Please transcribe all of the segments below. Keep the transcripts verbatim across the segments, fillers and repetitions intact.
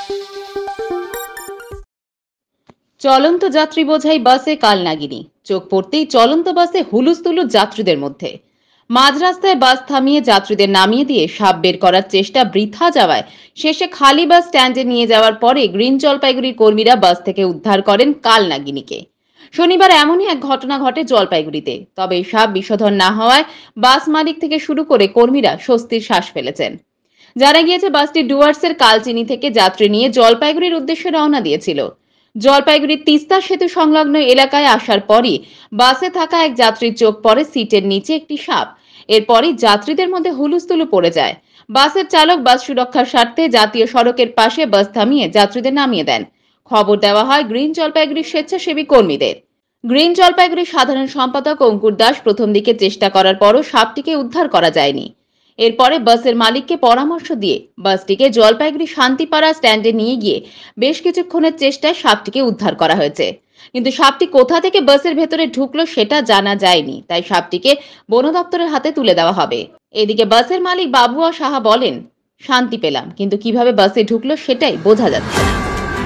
চলন্ত যাত্রী বোঝাই বাসে কালনাগিনী। চোখ পড়তেই চলন্ত বাসে হুলুস্থুলু যাত্রীদের মধ্যে। মাঝ রাস্তায় বাস থামিয়ে যাত্রীদের নামিয়ে দিয়ে সাপ বের করার চেষ্টা বৃথা যাওয়ায় শেষে খালি বাস স্ট্যান্ডে নিয়ে যাওয়ার পরে গ্রিন জলপাইগুড়ির কর্মীরা বাস থেকে উদ্ধার করেন কালনাগিনীকে। শনিবার এমনই এক ঘটনা ঘটে জলপাইগুড়িতে। তবে সাপ বিষধর না হওয়ায় বাস মালিক থেকে শুরু করে কর্মীরা স্বস্তির শ্বাস ফেলেছেন। জানা গিয়েছে বাসটি ডুয়ার্সের কালচিনি থেকে যাত্রী নিয়ে জলপাইগুড়ির উদ্দেশ্যে রওনা দিয়েছিল। জলপাইগুড়ির তিস্তা সেতু সংলগ্ন এলাকায় আসার পরই বাসে থাকা এক যাত্রীর চোখ পড়ে সিটের নিচে একটি সাপ। এরপরই যাত্রীদের মধ্যে হুলুস্থুলু পড়ে যায়। বাসের চালক বাস সুরক্ষার স্বার্থে জাতীয় সড়কের পাশে বাস থামিয়ে যাত্রীদের নামিয়ে দেন। খবর দেওয়া হয় গ্রিন জলপাইগুড়ির স্বেচ্ছাসেবী কর্মীদের। গ্রিন জলপাইগুড়ির সাধারণ সম্পাদক অঙ্কুর দাস প্রথম দিকে চেষ্টা করার পরও সাপটিকে উদ্ধার করা যায়নি। এরপরে বাসের মালিককে পরামর্শ দিয়ে বাসটিকে জলপাইগুড়ি শান্তিপাড়া স্ট্যান্ডে নিয়ে গিয়ে বেশ কিছুক্ষণের চেষ্টায় সাপটিকে উদ্ধার করা হয়েছে। কিন্তু সাপটি কোথা থেকে বাসের ভেতরে ঢুকলো সেটা জানা যায়নি, তাই সাপটিকে বন দপ্তরের হাতে তুলে দেওয়া হবে। এদিকে বাসের মালিক বাবুয়া সাহা বলেন, শান্তি পেলাম, কিন্তু কিভাবে বাসে ঢুকলো সেটাই বোঝা যাচ্ছে না।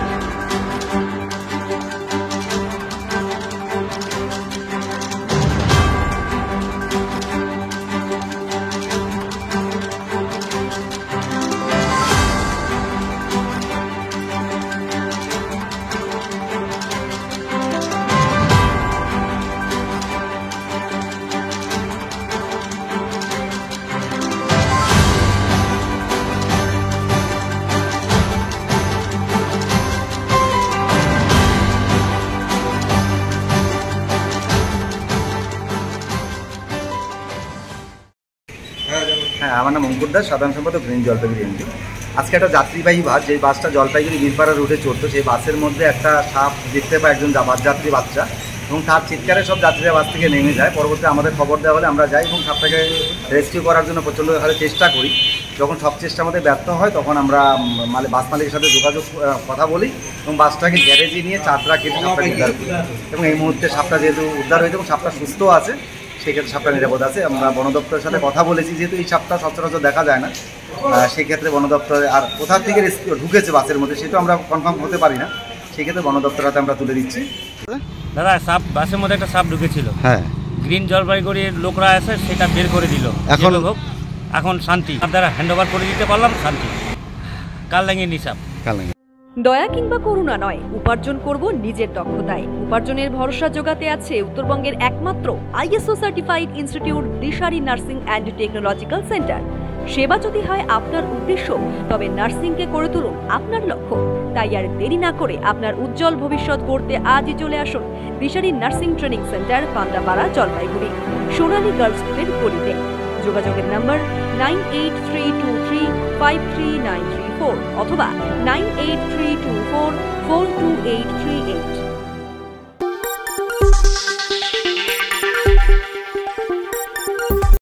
হ্যাঁ, আমার নাম অঙ্কুর দাস, সাধারণ সম্পাদক গ্রিন জলপাইগুড়ি এমডি। আজকে একটা যাত্রীবাহী বাস, যে বাসটা জলপাইগুড়ি বীরপাড়া রুটে চলতো, সেই বাসের মধ্যে একটা সাপ দেখতে পায় একজন যাত্রী বাচ্চা, এবং তার চিৎকারে সব যাত্রীরা বাস থেকে নেমে যায়। পরবর্তী আমাদের খবর দেওয়া হলে আমরা যাই এবং সাপটাকে রেস্কিউ করার জন্য প্রচণ্ড হারে চেষ্টা করি। যখন সব চেষ্টা আমাদের ব্যর্থ হয় তখন আমরা মানে বাস মালিকের সাথে যোগাযোগ কথা বলি এবং বাসটাকে গ্যারেজে নিয়ে চারটা কেটে সাপটা উদ্ধার করি। এবং এই মুহূর্তে সাপটা যেহেতু উদ্ধার হয়েছে এবং সাপটা সুস্থ আছে, সেক্ষেত্রে সাপটা নিরাপদ আছে। আমরা বন দপ্তরের সাথে কথা বলেছি, যেহেতু এই সাপটা সচরাচর দেখা যায় না, সেক্ষেত্রে বন দপ্তরে আর কোথা থেকে রেস্কিউ ঢুকেছে বাসের মধ্যে সেটা আমরা কনফার্ম হতে পারি না, সেক্ষেত্রে বন দপ্তরের হাতে আমরা তুলে দিচ্ছি। দাদা, সাপ বাসের মধ্যে একটা সাপ ঢুকেছিল। হ্যাঁ, গ্রিন জলপাইগুড়ির লোকরা এসে সেটা বের করে দিল। এখন এখন শান্তি, আপনারা হ্যান্ড ওভার করে দিতে পারলাম, শান্তি। কালনাগিনী সাপ। কালনাগিনী দয়া কিংবা করুণা নয়, উপার্জন করব নিজের দক্ষতায়। উপার্জনের ভরসা জোগাতে আছে উত্তরবঙ্গের একমাত্র ISO certified institute Dishari nursing and technological centre. সেবা যদি হয় আপনার উদ্দেশ্য, তবে নার্সিংকে করে তুলুন আপনার লক্ষ্য। তাই আর দেরি না করে আপনার উজ্জ্বল ভবিষ্যৎ গড়তে আজই চলে আসুন Dishari nursing training centre, Pandapara, Jalpaiguri, Sonali girls স্কুলের গলিতে। যোগাযোগের number nine eight three two three five three nine three four অথবা nine eight three two four four two eight three eight.